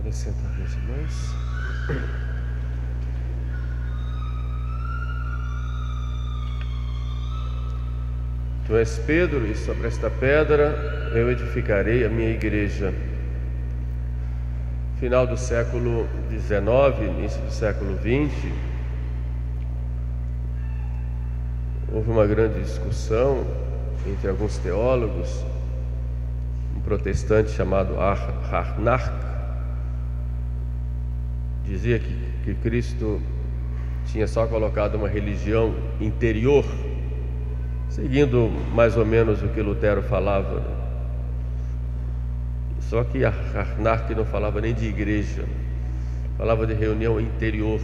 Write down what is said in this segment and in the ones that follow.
Acrescentar meus irmãos. Tu és Pedro, e sobre esta pedra eu edificarei a minha igreja. Final do século XIX, início do século XX, houve uma grande discussão entre alguns teólogos. Um protestante chamado Harnack dizia que Cristo tinha só colocado uma religião interior, seguindo mais ou menos o que Lutero falava, né? Só que Harnack não falava nem de igreja, falava de reunião interior.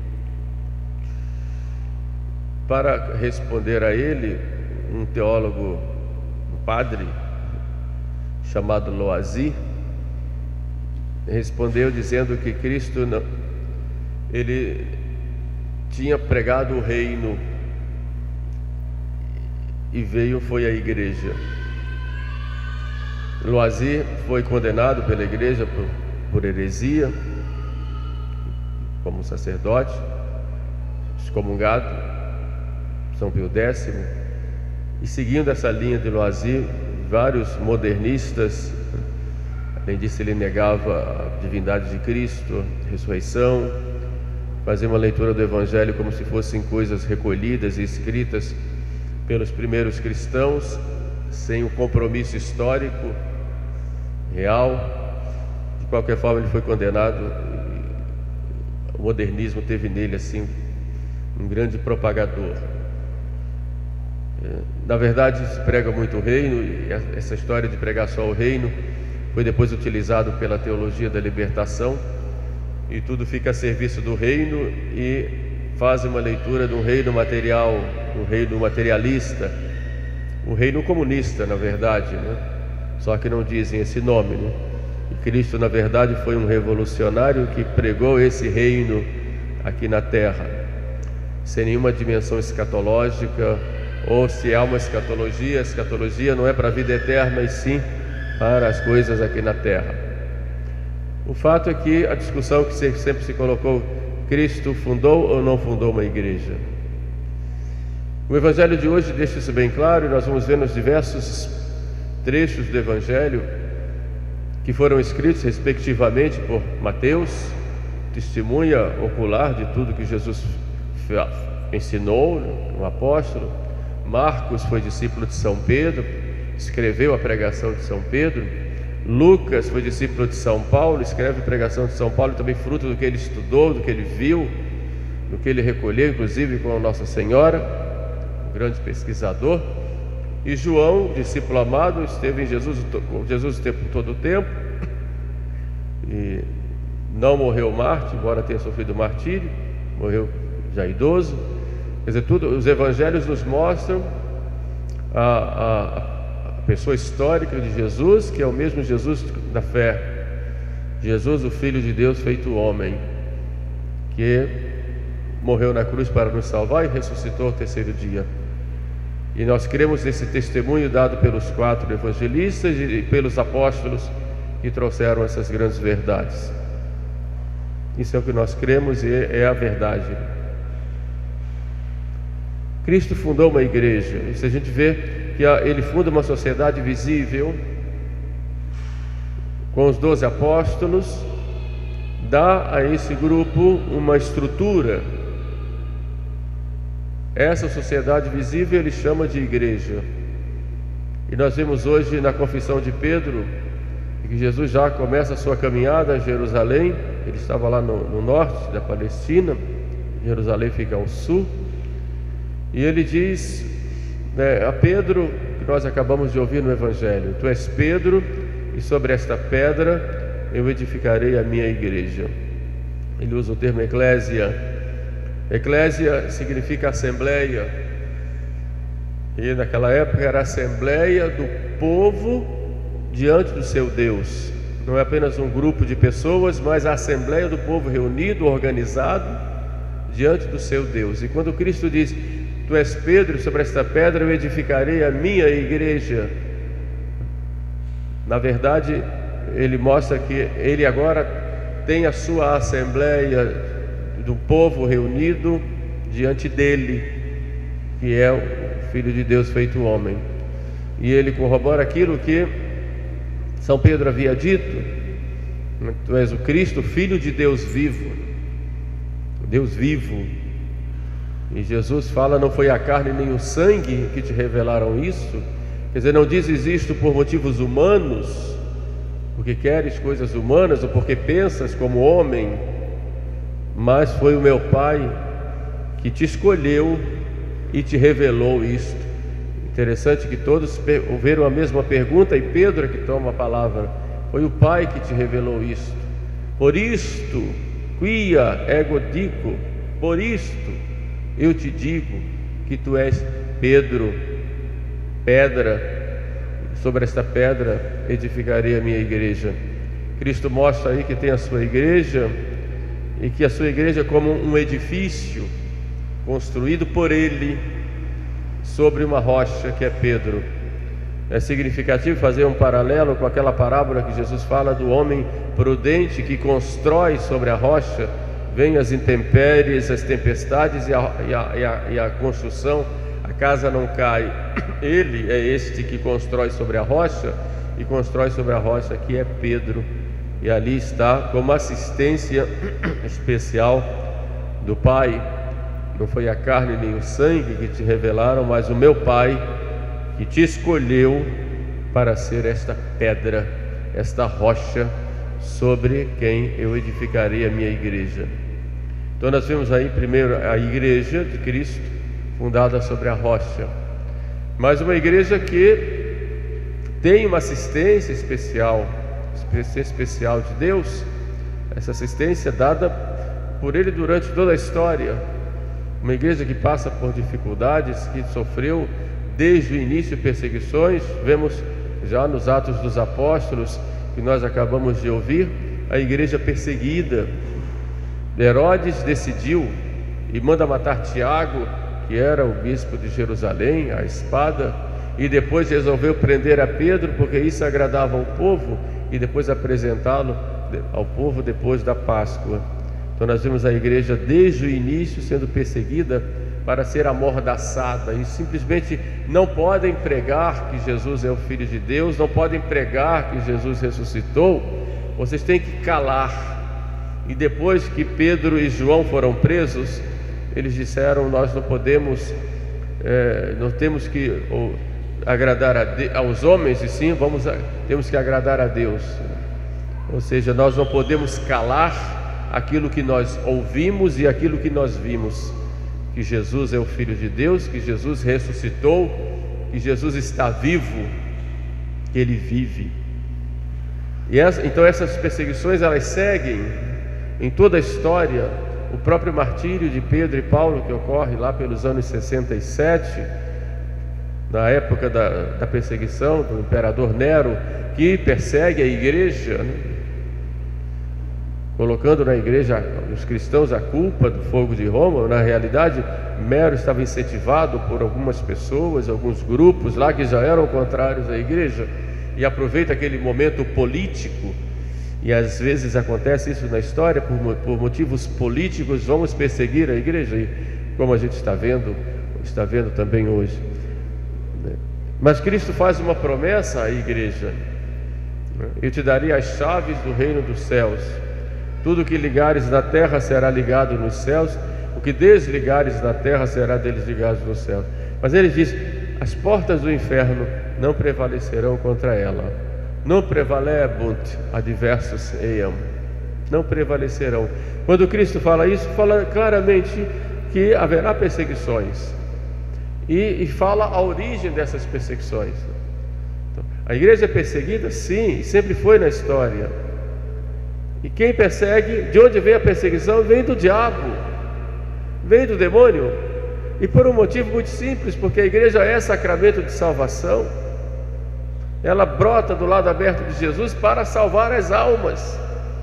Para responder a ele, um teólogo, um padre chamado Loisy, respondeu dizendo que Cristo ele tinha pregado o reino e foi a igreja. Loisy foi condenado pela igreja por heresia, como sacerdote, excomungado, São Pio X, e seguindo essa linha de Loisy, vários modernistas, além disso ele negava a divindade de Cristo, a ressurreição, fazia uma leitura do Evangelho como se fossem coisas recolhidas e escritas pelos primeiros cristãos, sem o compromisso histórico real. De qualquer forma ele foi condenado. O modernismo teve nele assim um grande propagador. Na verdade se prega muito o reino, e essa história de pregar só o reino foi depois utilizado pela teologia da libertação, e tudo fica a serviço do reino, e faz uma leitura de um reino material, um reino materialista, um reino comunista, na verdade, né? Só que não dizem esse nome, né? E Cristo, na verdade, foi um revolucionário que pregou esse reino aqui na terra, sem nenhuma dimensão escatológica, ou se há uma escatologia, a escatologia não é para a vida eterna, e sim para as coisas aqui na terra. O fato é que a discussão que sempre se colocou, Cristo fundou ou não fundou uma igreja? O Evangelho de hoje deixa isso bem claro, e nós vamos ver nos diversos trechos do Evangelho que foram escritos respectivamente por Mateus, testemunha ocular de tudo que Jesus ensinou, um apóstolo. Marcos foi discípulo de São Pedro, escreveu a pregação de São Pedro. Lucas foi discípulo de São Paulo, escreve a pregação de São Paulo, também fruto do que ele estudou, do que ele viu, do que ele recolheu, inclusive com a Nossa Senhora, um grande pesquisador. E João, discípulo amado, esteve em com Jesus todo o tempo, e não morreu mártir, embora tenha sofrido martírio, morreu já idoso. Quer dizer, os evangelhos nos mostram a pessoa histórica de Jesus, que é o mesmo Jesus da fé, Jesus, o Filho de Deus feito homem, que morreu na cruz para nos salvar e ressuscitou ao terceiro dia. E nós cremos nesse testemunho dado pelos 4 evangelistas e pelos apóstolos que trouxeram essas grandes verdades. Isso é o que nós cremos e é a verdade. Cristo fundou uma igreja. Isso a gente vê que ele funda uma sociedade visível com os 12 apóstolos, dá a esse grupo uma estrutura. Essa sociedade visível ele chama de igreja. E nós vemos hoje na confissão de Pedro que Jesus já começa a sua caminhada a Jerusalém. Ele estava lá no norte da Palestina, Jerusalém fica ao sul, e ele diz a Pedro, que nós acabamos de ouvir no Evangelho: Tu és Pedro, e sobre esta pedra eu edificarei a minha igreja. Ele usa o termo eclésia. Eclésia significa assembleia, e naquela época era a assembleia do povo diante do seu Deus. Não é apenas um grupo de pessoas, mas a assembleia do povo reunido, organizado diante do seu Deus. E quando Cristo diz: Tu és Pedro, sobre esta pedra eu edificarei a minha igreja, na verdade ele mostra que ele agora tem a sua assembleia do povo reunido diante dele, que é o Filho de Deus feito homem. E ele corrobora aquilo que São Pedro havia dito: tu és o Cristo, Filho de Deus vivo. Deus vivo. E Jesus fala: não foi a carne nem o sangue que te revelaram isso. Quer dizer, não dizes isto por motivos humanos, porque queres coisas humanas ou porque pensas como homem, mas foi o meu Pai que te escolheu e te revelou isto. Interessante que todos ouviram a mesma pergunta e Pedro é que toma a palavra. Foi o Pai que te revelou isto. Por isto, quia ego dico, por isto eu te digo que tu és Pedro, pedra, sobre esta pedra edificarei a minha igreja. Cristo mostra aí que tem a sua igreja e que a sua igreja é como um edifício construído por Ele sobre uma rocha que é Pedro. É significativo fazer um paralelo com aquela parábola que Jesus fala do homem prudente que constrói sobre a rocha. Vêm as intempéries, as tempestades e a construção, a casa não cai. Ele é este que constrói sobre a rocha, e constrói sobre a rocha que é Pedro. E ali está como assistência especial do Pai. Não foi a carne nem o sangue que te revelaram, mas o meu Pai que te escolheu para ser esta pedra, esta rocha sobre quem eu edificarei a minha igreja. Então nós vemos aí primeiro a igreja de Cristo fundada sobre a rocha, mas uma igreja que tem uma assistência especial de Deus, essa assistência dada por Ele durante toda a história. Uma igreja que passa por dificuldades, que sofreu desde o início perseguições. Vemos já nos Atos dos Apóstolos, que nós acabamos de ouvir, a igreja perseguida. Herodes decidiu e manda matar Tiago, que era o bispo de Jerusalém, à espada, e depois resolveu prender a Pedro, porque isso agradava ao povo, e depois apresentá-lo ao povo depois da Páscoa. Então nós vemos a igreja desde o início sendo perseguida para ser amordaçada, e simplesmente não podem pregar que Jesus é o Filho de Deus, não podem pregar que Jesus ressuscitou. Vocês têm que calar. E depois que Pedro e João foram presos, eles disseram: nós não podemos, não temos que agradar aos homens, e sim temos que agradar a Deus. Ou seja, nós não podemos calar aquilo que nós ouvimos e aquilo que nós vimos, que Jesus é o Filho de Deus, que Jesus ressuscitou, que Jesus está vivo, que Ele vive. E então essas perseguições, elas seguem em toda a história. O próprio martírio de Pedro e Paulo, que ocorre lá pelos anos 67, na época da perseguição do imperador Nero, que persegue a igreja, né? Colocando na igreja, os cristãos, a culpa do fogo de Roma. Na realidade, Nero estava incentivado por algumas pessoas, alguns grupos lá que já eram contrários à igreja, e aproveita aquele momento político. E às vezes acontece isso na história, por motivos políticos, vamos perseguir a igreja, e como a gente está vendo também hoje. Mas Cristo faz uma promessa à igreja: eu te darei as chaves do reino dos céus. Tudo que ligares na terra será ligado nos céus, o que desligares na terra será desligado nos céus. Mas ele diz: as portas do inferno não prevalecerão contra ela. Não prevalebunt adversus eiam. Não prevalecerão. Quando Cristo fala isso, fala claramente que haverá perseguições, e fala a origem dessas perseguições. Então, a igreja é perseguida, sim, sempre foi na história. E quem persegue, de onde vem a perseguição? Vem do diabo, vem do demônio. E por um motivo muito simples, porque a igreja é sacramento de salvação. Ela brota do lado aberto de Jesus para salvar as almas.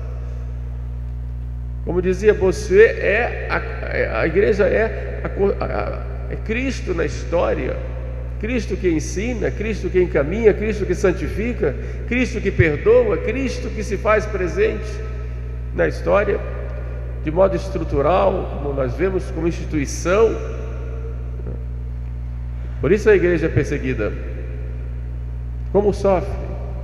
Como dizia Bossuet, a igreja é Cristo na história. Cristo que ensina, Cristo que encaminha, Cristo que santifica, Cristo que perdoa, Cristo que se faz presente. na história, de modo estrutural, como nós vemos, como instituição. Por isso a igreja é perseguida. Como sofre?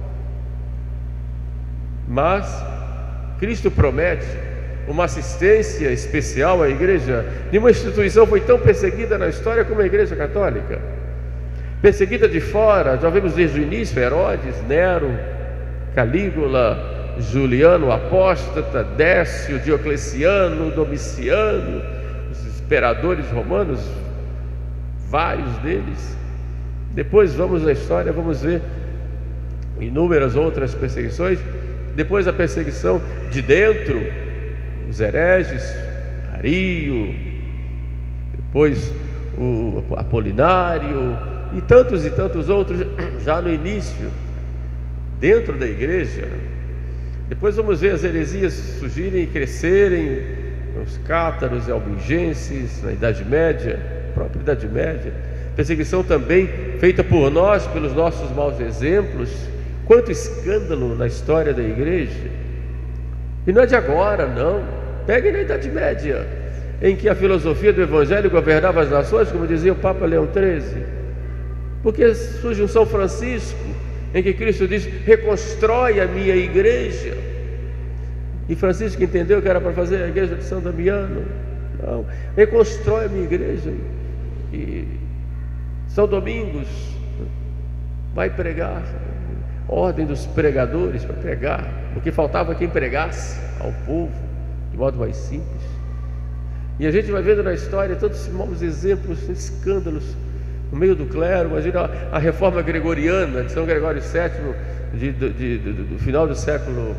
Mas Cristo promete uma assistência especial à igreja. Nenhuma instituição foi tão perseguida na história como a Igreja Católica. Perseguida de fora, já vimos desde o início: Herodes, Nero, Calígula, Juliano, o apóstata, Décio, Diocleciano, Domiciano, os imperadores romanos, vários deles. Depois vamos na história, vamos ver inúmeras outras perseguições. Depois a perseguição de dentro, os hereges, Ario, depois o Apolinário e tantos outros já no início, dentro da igreja. Depois vamos ver as heresias surgirem e crescerem, os cátaros e albigenses na Idade Média, própria Idade Média. Perseguição também feita por nós, pelos nossos maus exemplos. Quanto escândalo na história da igreja! E não é de agora, não. Peguem na Idade Média, em que a filosofia do Evangelho governava as nações, como dizia o Papa Leão XIII. Porque surge um São Francisco, em que Cristo diz: reconstrói a minha igreja. E Francisco entendeu que era para fazer a igreja de São Damiano. Não, reconstrói a minha igreja. E São Domingos vai pregar, ordem dos pregadores para pregar, porque faltava quem pregasse ao povo de modo mais simples. E a gente vai vendo na história todos esses maus exemplos, escândalos no meio do clero. Imagina a reforma gregoriana de São Gregório VII, do final do século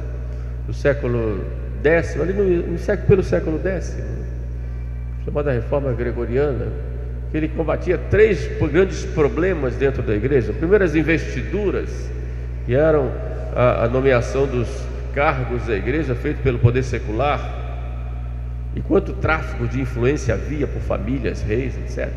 X, ali pelo século X, chamada reforma gregoriana, que ele combatia 3 grandes problemas dentro da igreja. Primeiro, as investiduras, que eram a nomeação dos cargos da igreja feito pelo poder secular, e quanto tráfico de influência havia por famílias, reis, etc.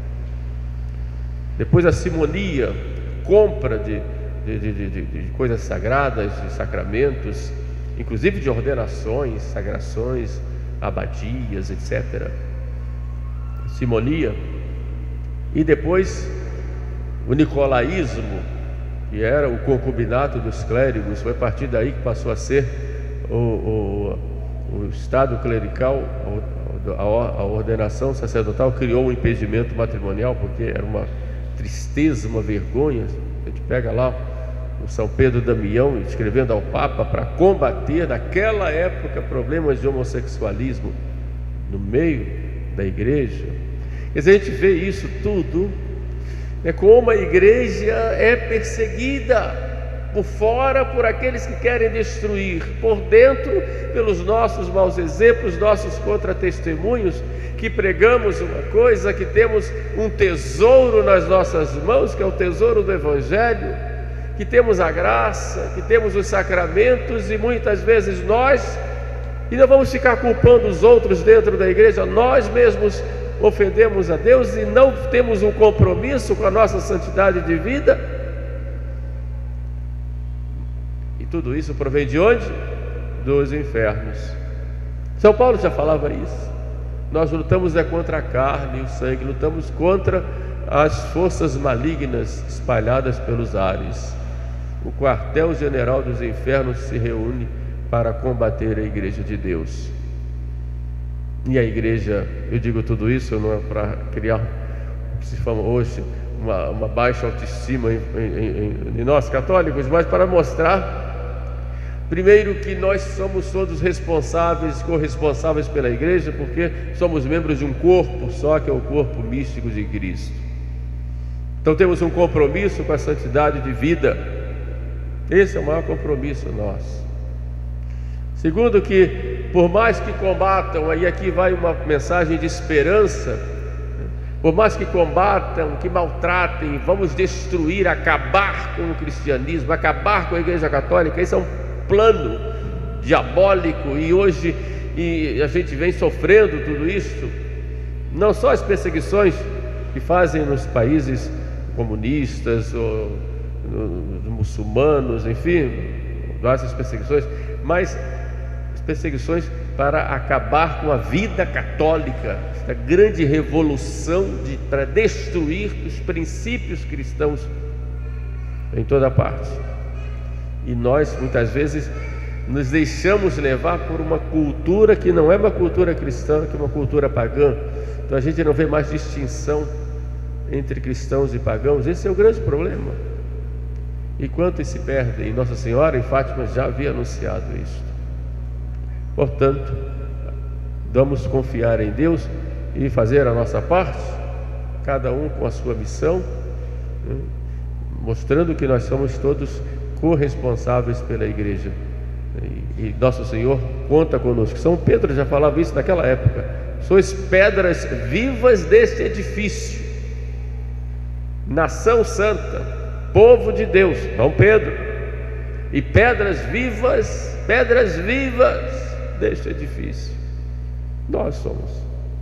Depois a simonia, compra de coisas sagradas, de sacramentos, inclusive de ordenações, sagrações, abadias, etc. Simonia. E depois o nicolaísmo, que era o concubinato dos clérigos. Foi a partir daí que passou a ser o estado clerical, a ordenação sacerdotal criou um impedimento matrimonial, porque era uma tristeza, uma vergonha. A gente pega lá o São Pedro Damião escrevendo ao Papa para combater naquela época problemas de homossexualismo no meio da igreja. Quer dizer, a gente vê isso tudo, como a igreja é perseguida por fora por aqueles que querem destruir, por dentro pelos nossos maus exemplos, nossos contra-testemunhos, que pregamos uma coisa, que temos um tesouro nas nossas mãos, que é o tesouro do Evangelho, que temos a graça, que temos os sacramentos, e muitas vezes nós, e não vamos ficar culpando os outros dentro da igreja, nós mesmos ofendemos a Deus e não temos um compromisso com a nossa santidade de vida. E tudo isso provém de onde? Dos infernos. São Paulo já falava isso. Nós lutamos contra a carne e o sangue, lutamos contra as forças malignas espalhadas pelos ares. O quartel-general dos infernos se reúne para combater a igreja de Deus. E a igreja, eu digo tudo isso não é para criar o que se fala hoje uma baixa autoestima em nós católicos, mas para mostrar, primeiro, que nós somos todos responsáveis, corresponsáveis pela igreja, porque somos membros de um corpo só, que é o corpo místico de Cristo. Então temos um compromisso com a santidade de vida. Esse é o maior compromisso nosso. Segundo, que por mais que combatam, aí aqui vai uma mensagem de esperança, por mais que combatam, que maltratem, vamos destruir, acabar com o cristianismo, acabar com a igreja católica. Esse é um plano diabólico, e hoje a gente vem sofrendo tudo isso, não só as perseguições que fazem nos países comunistas ou nos muçulmanos, enfim, essas perseguições, mas as perseguições para acabar com a vida católica, esta grande revolução para destruir os princípios cristãos em toda parte. E nós muitas vezes nos deixamos levar por uma cultura que não é uma cultura cristã, que é uma cultura pagã. Então a gente não vê mais distinção entre cristãos e pagãos. Esse é o grande problema. E quantos se perdem? Nossa Senhora em Fátima já havia anunciado isso. Portanto, vamos confiar em Deus e fazer a nossa parte, cada um com a sua missão, mostrando que nós somos todos corresponsáveis pela igreja. E nosso Senhor conta conosco. São Pedro já falava isso naquela época: sois pedras vivas deste edifício, nação santa, povo de Deus, São Pedro, e pedras vivas deste edifício. Nós somos.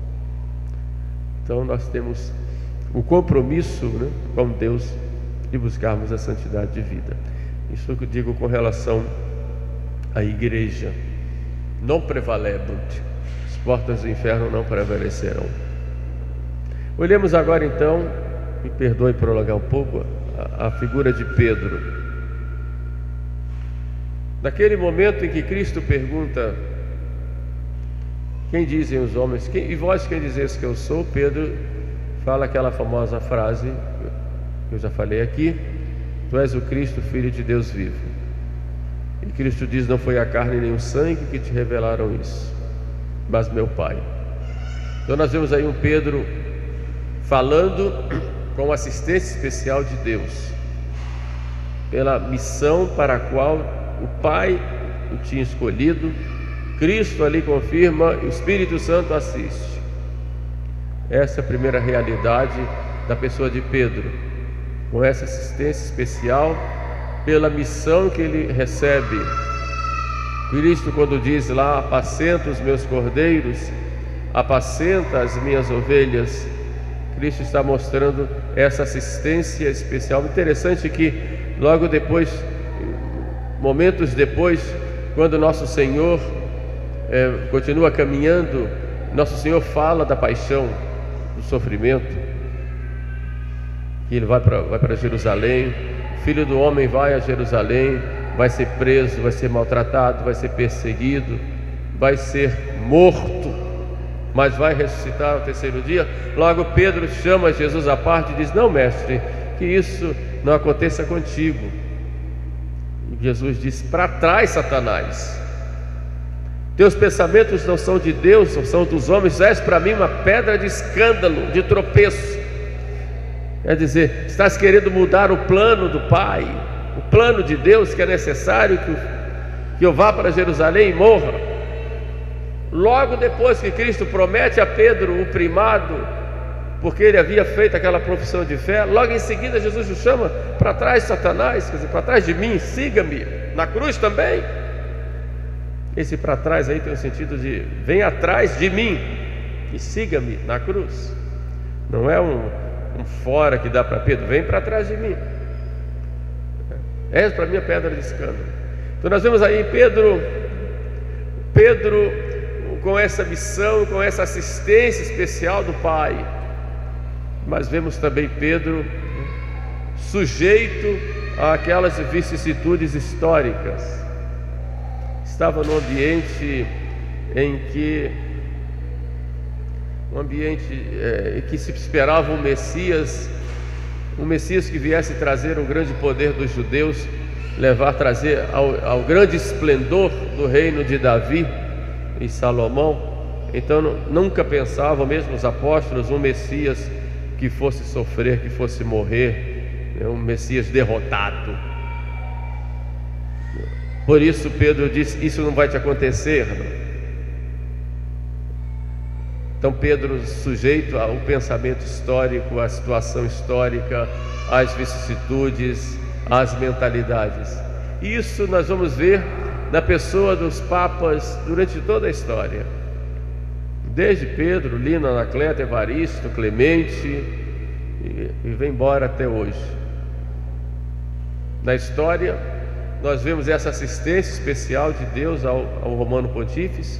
Então nós temos o compromisso, com Deus, de buscarmos a santidade de vida. Isso que eu digo com relação à igreja. Non prevalebunt, as portas do inferno não prevalecerão. Olhemos agora então, me perdoe prolongar um pouco, a figura de Pedro. Naquele momento em que Cristo pergunta: quem dizem os homens, e vós quem dizeis que eu sou? Pedro fala aquela famosa frase que eu já falei aqui: tu és o Cristo, Filho de Deus vivo. E Cristo diz: não foi a carne nem o sangue que te revelaram isso, mas meu Pai. Então nós vemos aí um Pedro falando com assistência especial de Deus, pela missão para a qual o Pai o tinha escolhido. Cristo ali confirma e o Espírito Santo assiste. Essa é a primeira realidade da pessoa de Pedro, com essa assistência especial pela missão que ele recebe. Cristo, quando diz lá: apacenta os meus cordeiros, apacenta as minhas ovelhas, Cristo está mostrando essa assistência especial. Interessante que logo depois, momentos depois, quando nosso Senhor continua caminhando, nosso Senhor fala da paixão, do sofrimento, que ele vai para Jerusalém. O Filho do Homem vai a Jerusalém, vai ser preso, vai ser maltratado, vai ser perseguido, vai ser morto, mas vai ressuscitar ao terceiro dia. Logo Pedro chama Jesus à parte e diz: não, mestre, que isso não aconteça contigo. E Jesus diz: para trás, Satanás, teus pensamentos não são de Deus, não são dos homens, és para mim uma pedra de escândalo, de tropeço. Quer dizer, estás querendo mudar o plano do Pai, o plano de Deus, que é necessário que eu vá para Jerusalém e morra. Logo depois que Cristo promete a Pedro o primado, porque ele havia feito aquela profissão de fé, logo em seguida Jesus o chama: para trás, Satanás, quer dizer, para trás de mim, siga-me. Na cruz também. Esse para trás aí tem o sentido de: vem atrás de mim e siga-me na cruz. Não é um fora que dá para Pedro: vem para trás de mim, és para mim a pedra de escândalo. Então nós vemos aí Pedro com essa missão, com essa assistência especial do Pai. Mas vemos também Pedro sujeito àquelas vicissitudes históricas. Estava num ambiente em que se esperava um Messias que viesse trazer o grande poder dos judeus, trazer ao grande esplendor do reino de Davi e Salomão. Então nunca pensavam, mesmo os apóstolos, um Messias que fosse sofrer, que fosse morrer, um Messias derrotado. Por isso Pedro disse: isso não vai te acontecer. Então Pedro, sujeito ao pensamento histórico, à situação histórica, às vicissitudes, às mentalidades. Isso nós vamos ver na pessoa dos papas durante toda a história, desde Pedro, Lino, Anacleto, Evaristo, Clemente, e vem embora até hoje. Na história, nós vemos essa assistência especial de Deus ao Romano Pontífice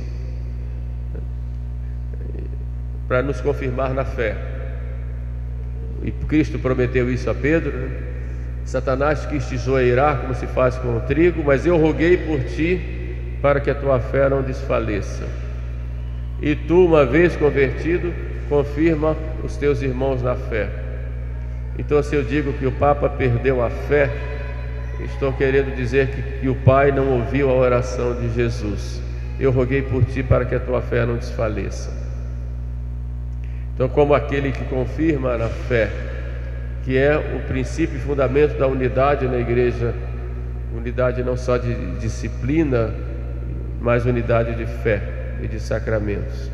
para nos confirmar na fé. E Cristo prometeu isso a Pedro, né? Satanás quis te zoeirar como se faz com o trigo, mas eu roguei por ti para que a tua fé não desfaleça. E tu, uma vez convertido, confirma os teus irmãos na fé. Então, se eu digo que o Papa perdeu a fé, estou querendo dizer que o Pai não ouviu a oração de Jesus. Eu roguei por ti para que a tua fé não desfaleça. Então, como aquele que confirma na fé, que é o princípio e fundamento da unidade na igreja, unidade não só de disciplina, mas unidade de fé e de sacramentos.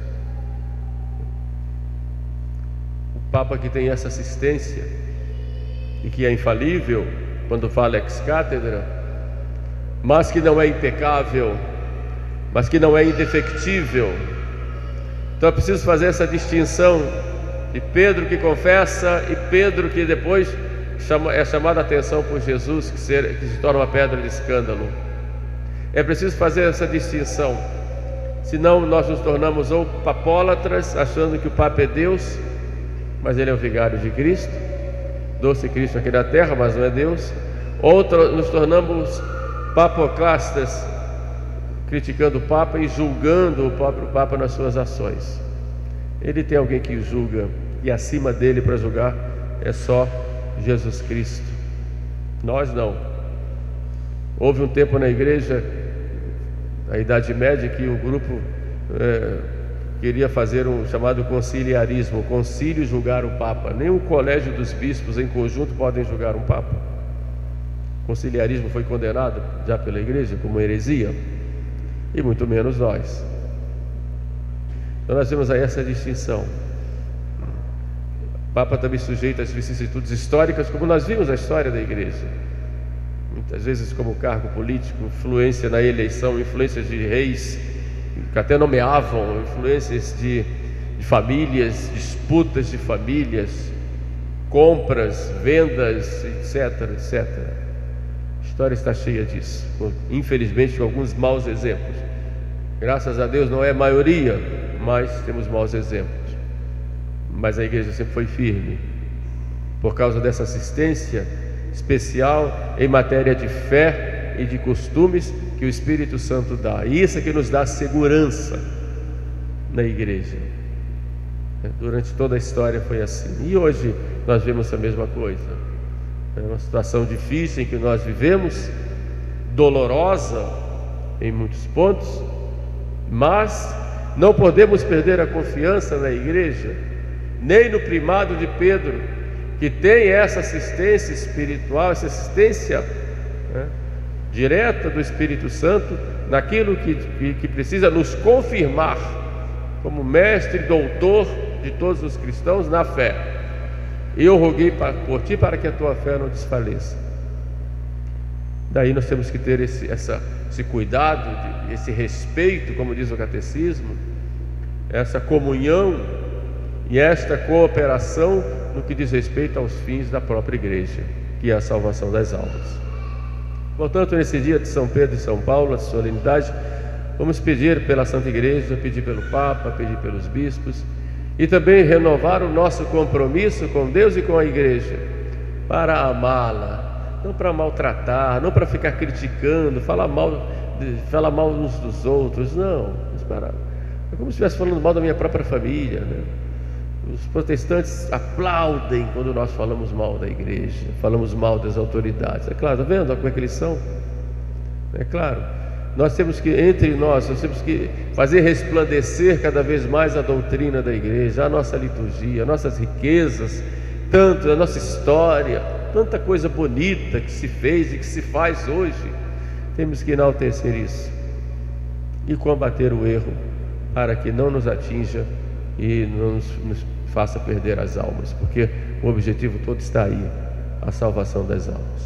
O Papa que tem essa assistência e que é infalível quando fala ex cátedra, mas que não é impecável, mas que não é indefectível. Então é preciso fazer essa distinção de Pedro que confessa e Pedro que depois é chamado a atenção por Jesus, que se torna uma pedra de escândalo. É preciso fazer essa distinção, senão nós nos tornamos ou papólatras, achando que o Papa é Deus, mas ele é o vigário de Cristo, doce Cristo aqui na terra, mas não é Deus, ou nos tornamos papoclastas, criticando o Papa e julgando o próprio Papa nas suas ações. Ele tem alguém que o julga, e acima dele para julgar é só Jesus Cristo. Nós não. Houve um tempo na igreja, na Idade Média, que um grupo queria fazer um chamado conciliarismo, o concílio julgar o Papa. Nem o colégio dos bispos em conjunto podem julgar um Papa. O conciliarismo foi condenado já pela igreja como heresia, e muito menos nós. Então nós temos aí essa distinção. O Papa também sujeito às vicissitudes históricas, como nós vimos na história da igreja, muitas vezes como cargo político, influência na eleição, influências de reis que até nomeavam, influências de famílias, disputas de famílias, compras, vendas, etc, etc. A história está cheia disso, infelizmente com alguns maus exemplos. Graças a Deus não é a maioria, mas temos maus exemplos. Mas a igreja sempre foi firme, por causa dessa assistência especial em matéria de fé e de costumes que o Espírito Santo dá. E isso é que nos dá segurança na igreja. Durante toda a história foi assim. E hoje nós vemos a mesma coisa. É uma situação difícil em que nós vivemos, dolorosa em muitos pontos, mas não podemos perder a confiança na igreja, nem no primado de Pedro, que tem essa assistência espiritual, essa assistência direta do Espírito Santo, naquilo que precisa nos confirmar como mestre e doutor de todos os cristãos na fé. Eu roguei por ti para que a tua fé não desfaleça. Daí nós temos que ter esse cuidado, esse respeito, como diz o catecismo, essa comunhão e esta cooperação no que diz respeito aos fins da própria igreja, que é a salvação das almas. Portanto, nesse dia de São Pedro e São Paulo, a solenidade, vamos pedir pela Santa Igreja, pedir pelo Papa, pedir pelos bispos, e também renovar o nosso compromisso com Deus e com a igreja, para amá-la, não para maltratar, não para ficar criticando, falar mal uns dos outros, não. É como se estivesse falando mal da minha própria família, né? Os protestantes aplaudem quando nós falamos mal da igreja, falamos mal das autoridades. É claro, está vendo como é que eles são? É claro, nós temos que fazer resplandecer cada vez mais a doutrina da igreja, a nossa liturgia, nossas riquezas, tanto a nossa história, tanta coisa bonita que se fez e que se faz hoje. Temos que enaltecer isso e combater o erro, para que não nos atinja e não nos faça perder as almas, porque o objetivo todo está aí, a salvação das almas.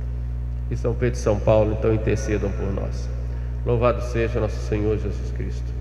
E São Pedro e São Paulo então intercedam por nós. Louvado seja nosso Senhor Jesus Cristo.